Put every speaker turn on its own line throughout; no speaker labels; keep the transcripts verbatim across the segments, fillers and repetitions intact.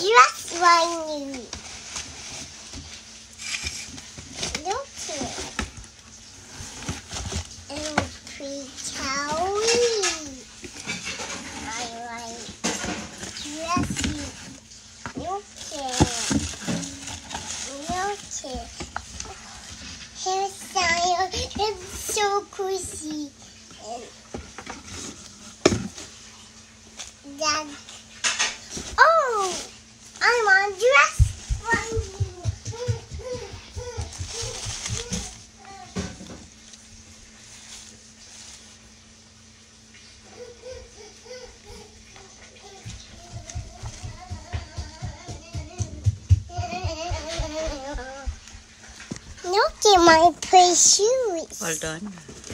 dress right now. Look here. And pretty towel. I like dressing. Look here. Look here. Hairstyle. It's so cozy. And Dad. Oh, I'm on dress. Look at my pretty shoes.
Well done.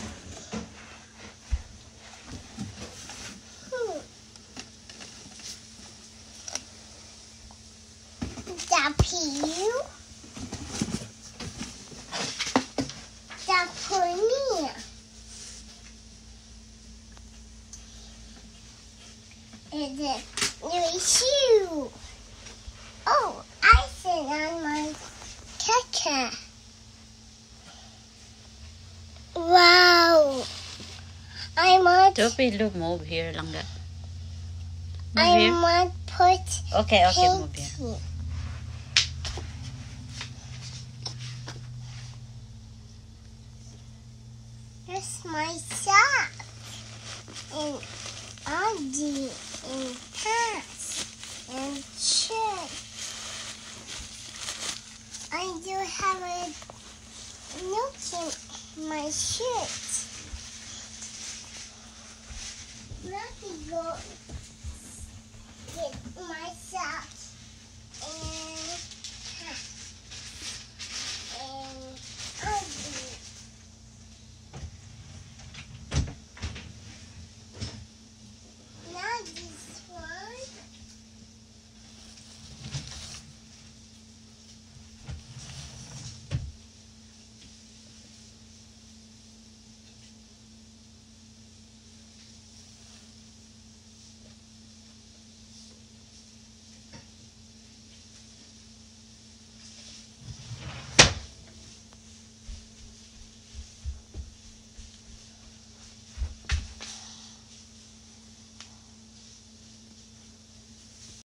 The peel, the pony, and the new shoe. Oh, I sit on my caca. Wow, I might.
Toby, look, move here, Langga. Move
I
here.
might put.
Okay, okay, move here.
Pinky. Here's my sock. And Auntie and